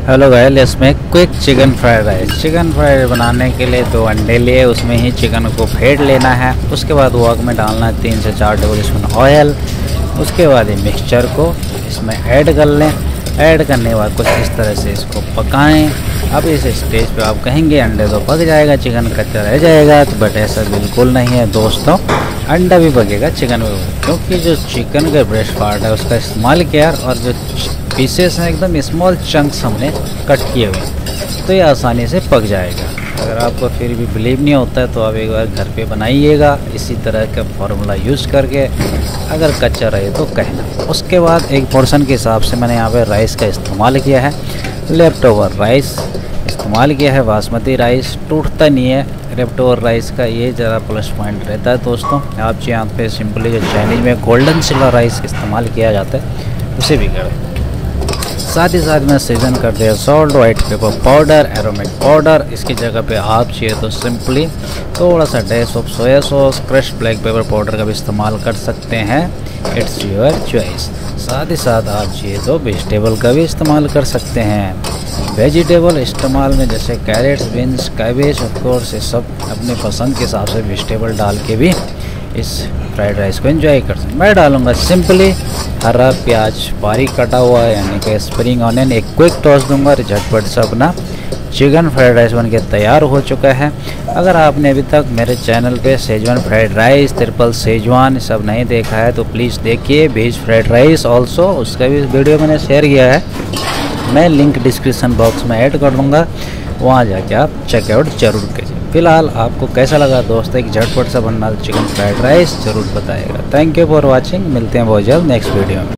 Hello guys, इसमें quick chicken fried rice. Chicken fried बनाने के लिए 2 अंडे लिए, उसमें ही चिकन को फेंट लेना है। उसके बाद वॉक में डालना है 3 से 4 टेबल स्पून ऑयल। उसके बाद ये मिक्सचर को इसमें ऐड कर लें। ऐड करने के बाद कुछ इस तरह से इसको पकाएं। अब इस स्टेज पे आप कहेंगे अंडे तो पक जाएगा, चिकन कच्चा रह जाएगा, तो बट ऐसा बिल्कुल नहीं है दोस्तों। अंडा भी पकेगा, चिकन भी पकेगा, क्योंकि जो चिकन का ब्रेस्ट पार्ट है उसका इस्तेमाल किया और जो पीसेस हैं एकदम स्मॉल चंक्स हमने कट किए हुए, तो ये आसानी से पक जाएगा। अगर आपको फिर भी बिलीव नहीं होता है तो आप एक बार घर पे बनाइएगा इसी तरह का फॉर्मूला यूज़ करके। अगर कच्चा रहे तो कहना। उसके बाद एक पोर्शन के हिसाब से मैंने यहाँ पे राइस का इस्तेमाल किया है, लेफ्ट ओवर राइस इस्तेमाल किया है। बासमती राइस टूटता नहीं है, लेफ्ट ओवर राइस का ये ज़रा प्लस पॉइंट रहता है दोस्तों। आप यहाँ पे सिंपली जो चाइनीज में गोल्डन सिल्वर राइस इस्तेमाल किया जाता है उसे भी करें। साथ ही साथ में सीजन कर दिया salt, white pepper powder, aromatic powder. इसकी जगह पे आप चाहिए तो सिंपली थोड़ा सा dash of soya sauce, crushed black pepper powder का भी इस्तेमाल कर सकते हैं। It's your choice. साथ ही साथ आप चाहिए तो वेजिटेबल का भी इस्तेमाल कर सकते हैं। वेजिटेबल इस्तेमाल में जैसे carrots, beans, cabbage, of course ये सब अपने पसंद के हिसाब से वेजिटेबल डाल के भी इस फ्राइड राइस को एंजॉय कर सकते हैं। मैं डालूंगा सिंपली हरा प्याज बारीक कटा हुआ है, यानी कि स्प्रिंग ऑनियन। एक क्विक टॉस दूंगा और झटपट से अपना चिकन फ्राइड राइस बनके तैयार हो चुका है। अगर आपने अभी तक मेरे चैनल पे Schezwan fried rice, triple Schezwan सब नहीं देखा है तो प्लीज़ देखिए। वेज फ्राइड राइस ऑल्सो, उसका भी वीडियो मैंने शेयर किया है, मैं लिंक डिस्क्रिप्शन बॉक्स में ऐड कर दूँगा, वहाँ जाके आप चेकआउट जरूर कीजिए। फिलहाल आपको कैसा लगा दोस्तों एक झटपट सा बनना चिकन फ्राइड राइस ज़रूर बताइएगा। Thank you for watching. मिलते हैं बहुत जल्द नेक्स्ट वीडियो में।